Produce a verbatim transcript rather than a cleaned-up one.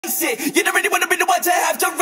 it. You don't really wanna be the one to have to